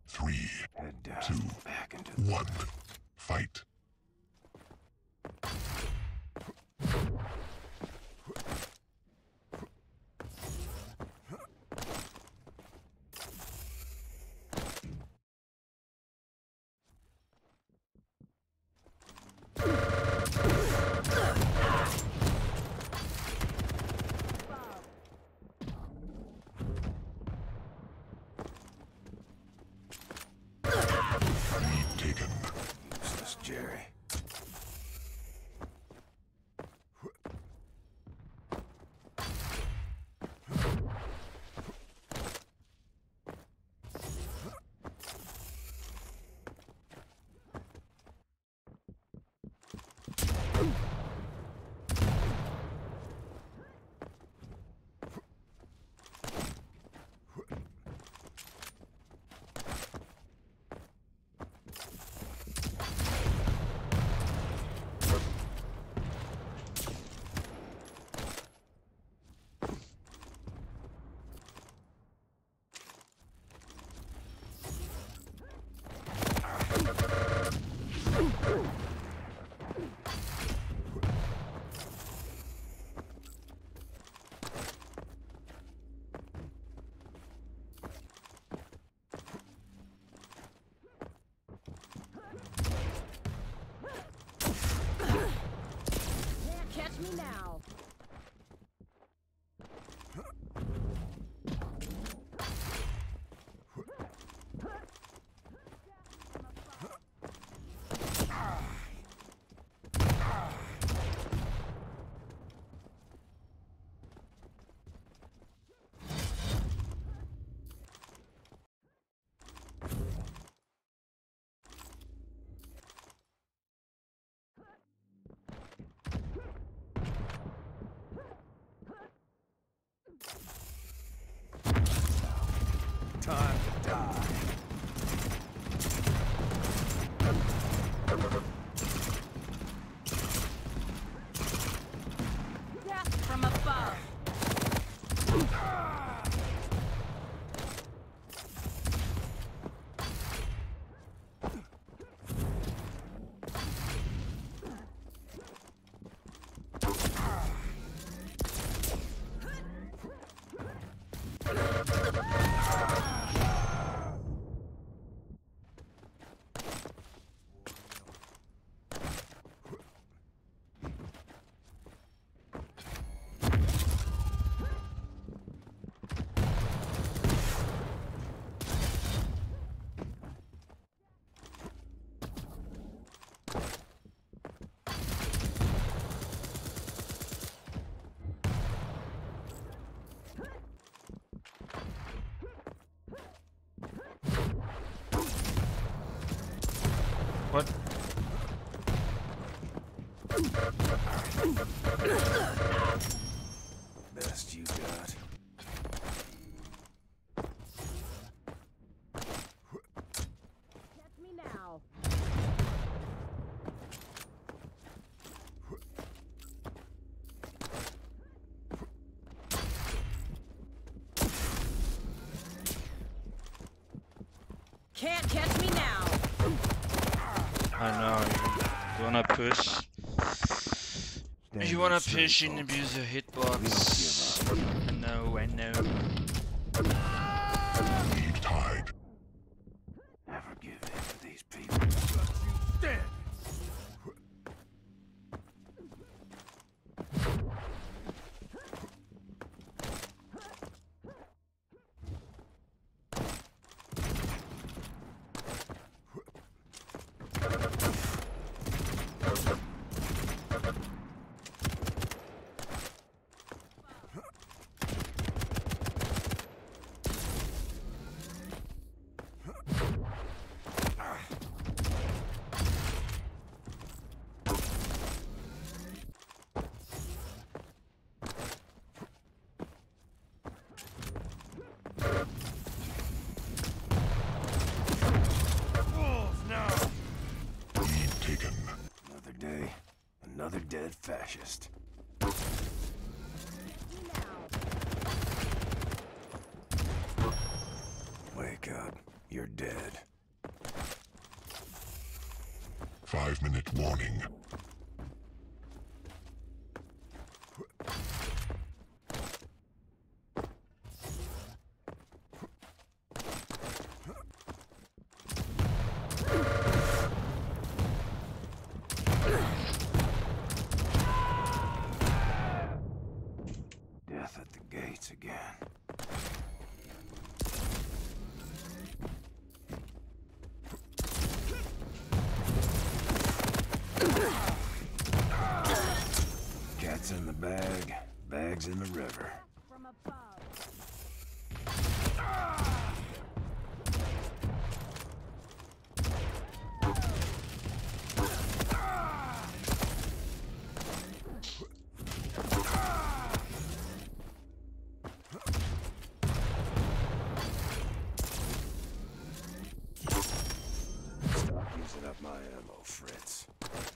3, Head down, 2, back into 1. Fight. Lead taken. useless Jerry. Catch me now. Time to die. Death from above. What? Best you got. Catch me now. Can't catch me now. I know. You wanna push? You wanna push and abuse your hitbox. I know, I know. Lead tied. Never give in to these people. Stand. Another dead fascist. Wake up. You're You're dead. 5-minute warning. Death at the gates again. Cat's in the bag, bag's in the river. From above. Stop using up my ammo, Fritz.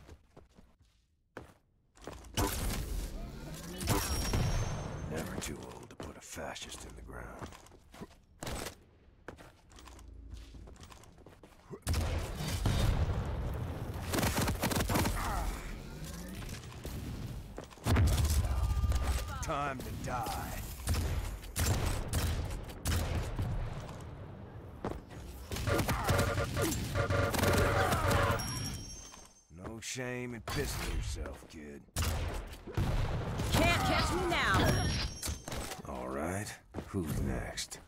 Never too old to put a fascist in the ground. Time to die. No shame in pissing yourself, kid. Can't catch me now. All right, who's next?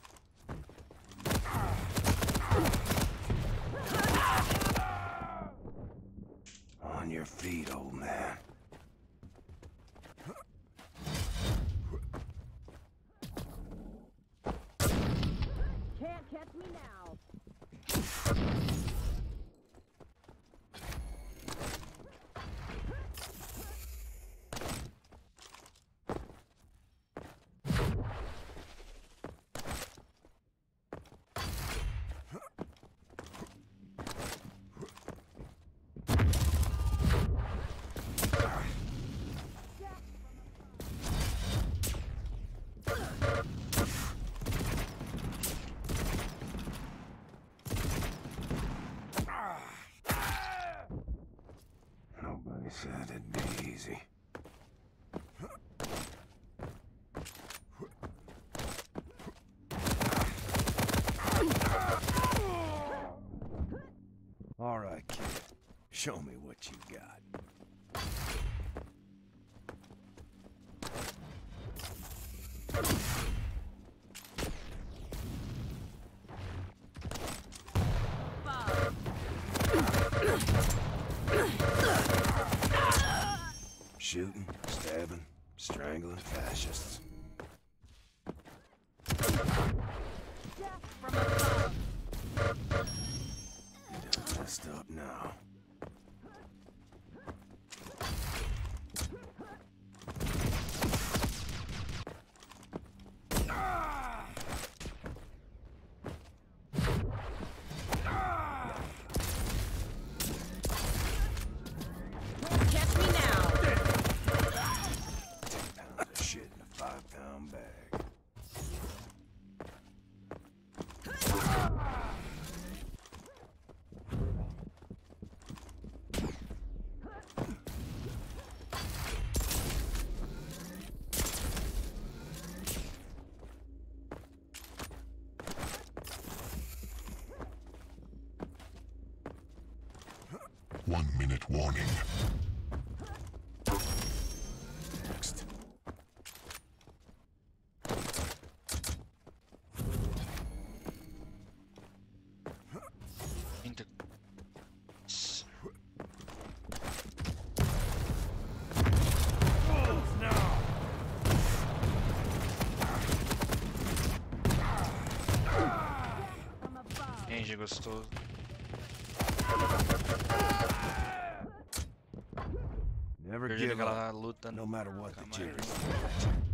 On your feet, old man. Can't catch me now. Nobody said it'd be easy. All right, kid. Show me what you got. Above. Shooting, stabbing, strangling fascists. Death from above. You done messed up now. Catch me now. 10 pounds of shit in a 5-pound bag. One-minute warning. Next. Into. From above. Ninja gostoso. Never Perdi give aquela up, luta. no matter what the Calma aí. jury's throw at you.